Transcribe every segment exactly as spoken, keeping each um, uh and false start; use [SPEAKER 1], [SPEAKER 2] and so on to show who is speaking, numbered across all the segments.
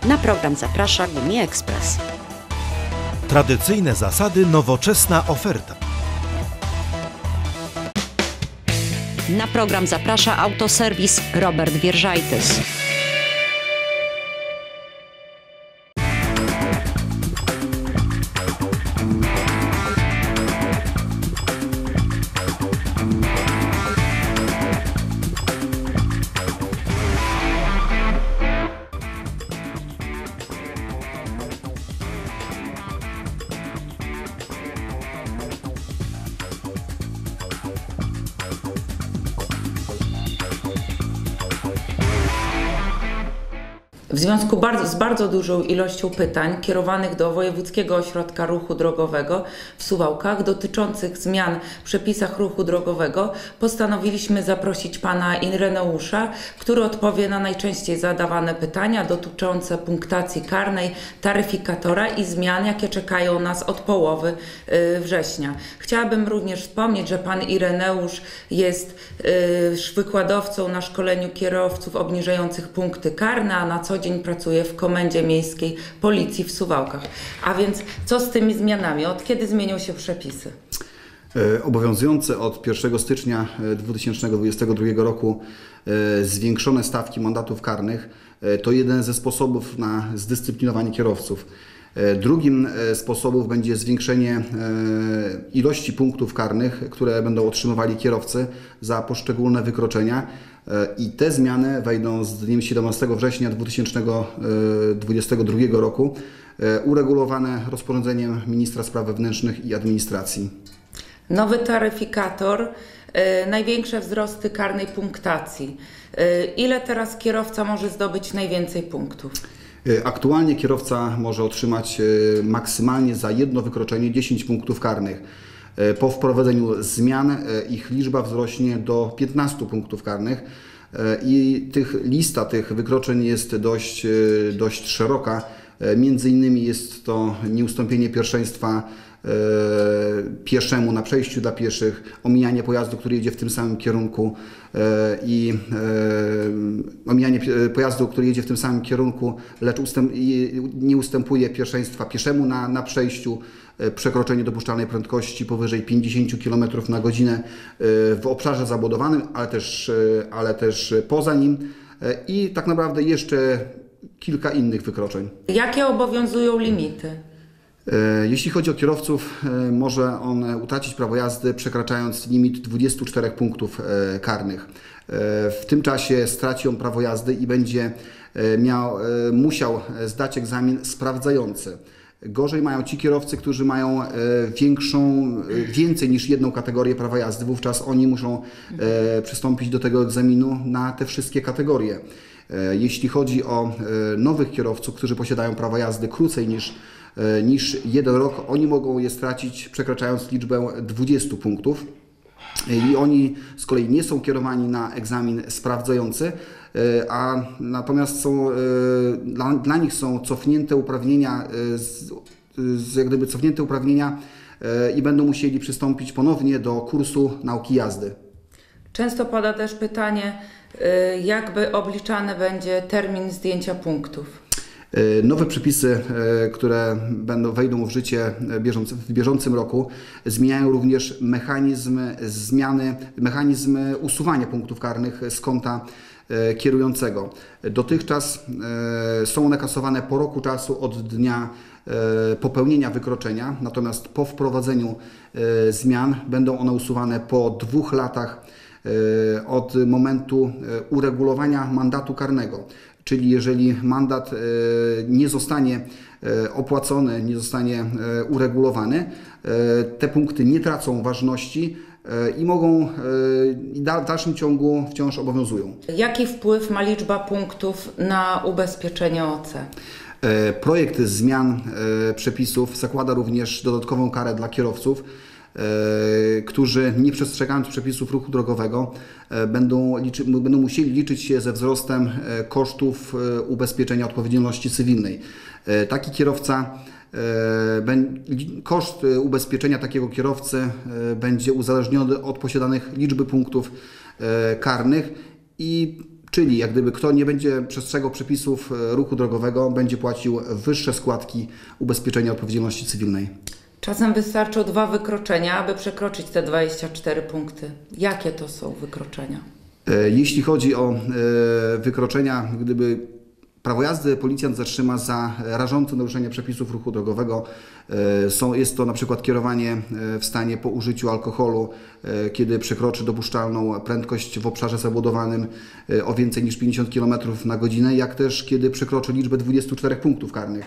[SPEAKER 1] Na program zaprasza Gumi Express.
[SPEAKER 2] Tradycyjne zasady, nowoczesna oferta.
[SPEAKER 1] Na program zaprasza autoserwis Robert Wierzajtys.
[SPEAKER 3] W związku bardzo, z bardzo dużą ilością pytań kierowanych do Wojewódzkiego Ośrodka Ruchu Drogowego w Suwałkach dotyczących zmian w przepisach ruchu drogowego postanowiliśmy zaprosić pana Ireneusza, który odpowie na najczęściej zadawane pytania dotyczące punktacji karnej, taryfikatora i zmian, jakie czekają nas od połowy września. Chciałabym również wspomnieć, że pan Ireneusz jest wykładowcą na szkoleniu kierowców obniżających punkty karne, a na co dzień pracuje w Komendzie Miejskiej Policji w Suwałkach. A więc co z tymi zmianami? Od kiedy zmienią się przepisy?
[SPEAKER 4] Obowiązujące od pierwszego stycznia dwa tysiące dwudziestego drugiego roku zwiększone stawki mandatów karnych to jeden ze sposobów na zdyscyplinowanie kierowców. Drugim sposobem będzie zwiększenie ilości punktów karnych, które będą otrzymywali kierowcy za poszczególne wykroczenia. I te zmiany wejdą z dniem siedemnastego września dwa tysiące dwudziestego drugiego roku, uregulowane rozporządzeniem ministra spraw wewnętrznych i administracji.
[SPEAKER 3] Nowy taryfikator, największe wzrosty karnej punktacji. Ile teraz kierowca może zdobyć najwięcej punktów?
[SPEAKER 4] Aktualnie kierowca może otrzymać maksymalnie za jedno wykroczenie dziesięć punktów karnych. Po wprowadzeniu zmian ich liczba wzrośnie do piętnastu punktów karnych i tych, lista tych wykroczeń jest dość, dość szeroka. Między innymi jest to nieustąpienie pierwszeństwa pieszemu na przejściu dla pieszych, omijanie pojazdu, który jedzie w tym samym kierunku i omijanie pojazdu, który jedzie w tym samym kierunku, lecz ustęp, nie ustępuje pierwszeństwa pieszemu na, na przejściu, przekroczenie dopuszczalnej prędkości powyżej pięćdziesiąt kilometrów na godzinę w obszarze zabudowanym, ale też, ale też poza nim i tak naprawdę jeszcze kilka innych wykroczeń.
[SPEAKER 3] Jakie obowiązują limity?
[SPEAKER 4] Jeśli chodzi o kierowców, może on utracić prawo jazdy, przekraczając limit dwudziestu czterech punktów karnych. W tym czasie straci on prawo jazdy i będzie miał, musiał zdać egzamin sprawdzający. Gorzej mają ci kierowcy, którzy mają większą, więcej niż jedną kategorię prawa jazdy. Wówczas oni muszą przystąpić do tego egzaminu na te wszystkie kategorie. Jeśli chodzi o nowych kierowców, którzy posiadają prawo jazdy krócej niż niż jeden rok, oni mogą je stracić, przekraczając liczbę dwudziestu punktów. I oni z kolei nie są kierowani na egzamin sprawdzający, a natomiast są, dla, dla nich są cofnięte uprawnienia, z, z, jak gdyby cofnięte uprawnienia i będą musieli przystąpić ponownie do kursu nauki jazdy.
[SPEAKER 3] Często pada też pytanie, jakby obliczany będzie termin zdjęcia punktów.
[SPEAKER 4] Nowe przepisy, które będą, wejdą w życie w bieżącym roku, zmieniają również mechanizm zmiany, mechanizm usuwania punktów karnych z konta kierującego. Dotychczas są one kasowane po roku czasu od dnia popełnienia wykroczenia, natomiast po wprowadzeniu zmian będą one usuwane po dwóch latach od momentu uregulowania mandatu karnego. Czyli jeżeli mandat nie zostanie opłacony, nie zostanie uregulowany, te punkty nie tracą ważności i mogą i w dalszym ciągu wciąż obowiązują.
[SPEAKER 3] Jaki wpływ ma liczba punktów na ubezpieczenie O C?
[SPEAKER 4] Projekt zmian przepisów zakłada również dodatkową karę dla kierowców, którzy nie przestrzegając przepisów ruchu drogowego będą, liczy, będą musieli liczyć się ze wzrostem kosztów ubezpieczenia odpowiedzialności cywilnej. Taki kierowca, koszt ubezpieczenia takiego kierowcy będzie uzależniony od posiadanych liczby punktów karnych i Czyli jak gdyby kto nie będzie przestrzegał przepisów ruchu drogowego, będzie płacił wyższe składki ubezpieczenia odpowiedzialności cywilnej.
[SPEAKER 3] Czasem wystarczą dwa wykroczenia, aby przekroczyć te dwadzieścia cztery punkty. Jakie to są wykroczenia?
[SPEAKER 4] Jeśli chodzi o wykroczenia, gdyby prawo jazdy policjant zatrzyma za rażące naruszenie przepisów ruchu drogowego, są, jest to na przykład kierowanie w stanie po użyciu alkoholu, kiedy przekroczy dopuszczalną prędkość w obszarze zabudowanym o więcej niż pięćdziesiąt kilometrów na godzinę, jak też kiedy przekroczy liczbę dwudziestu czterech punktów karnych.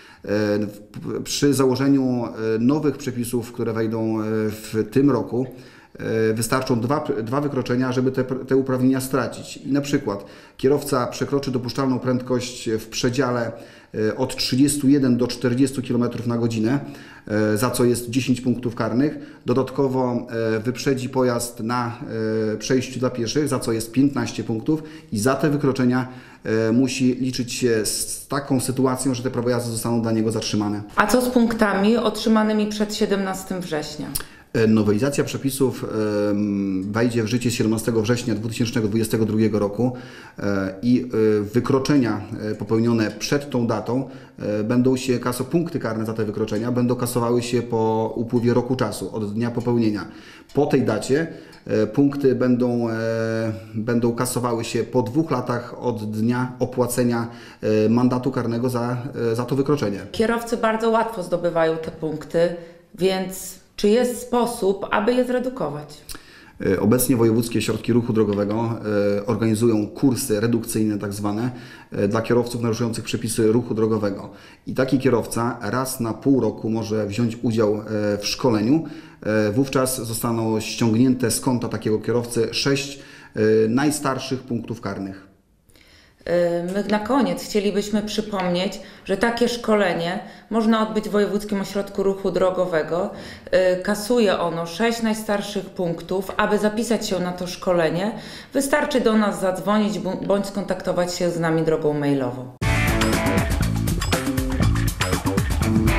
[SPEAKER 4] Przy założeniu nowych przepisów, które wejdą w tym roku, wystarczą dwa, dwa wykroczenia, żeby te, te uprawnienia stracić. I na przykład kierowca przekroczy dopuszczalną prędkość w przedziale od trzydziestu jeden do czterdziestu kilometrów na godzinę, za co jest dziesięć punktów karnych. Dodatkowo wyprzedzi pojazd na przejściu dla pieszych, za co jest piętnaście punktów i za te wykroczenia musi liczyć się z taką sytuacją, że te prawo jazdy zostaną dla niego zatrzymane.
[SPEAKER 3] A co z punktami otrzymanymi przed siedemnastego września?
[SPEAKER 4] Nowelizacja przepisów wejdzie w życie siedemnastego września dwa tysiące dwudziestego drugiego roku i wykroczenia popełnione przed tą datą będą się kaso, punkty karne za te wykroczenia będą kasowały się po upływie roku czasu od dnia popełnienia. Po tej dacie punkty będą, będą kasowały się po dwóch latach od dnia opłacenia mandatu karnego za, za to wykroczenie. Kierowcy
[SPEAKER 3] bardzo łatwo zdobywają te punkty, więc czy jest sposób, aby je zredukować?
[SPEAKER 4] Obecnie wojewódzkie ośrodki ruchu drogowego organizują kursy redukcyjne tak zwane dla kierowców naruszających przepisy ruchu drogowego. I taki kierowca raz na pół roku może wziąć udział w szkoleniu. Wówczas zostaną ściągnięte z konta takiego kierowcy sześć najstarszych punktów karnych.
[SPEAKER 3] My na koniec chcielibyśmy przypomnieć, że takie szkolenie można odbyć w Wojewódzkim Ośrodku Ruchu Drogowego. Kasuje ono sześć najstarszych punktów. Aby zapisać się na to szkolenie, wystarczy do nas zadzwonić bądź skontaktować się z nami drogą mailową.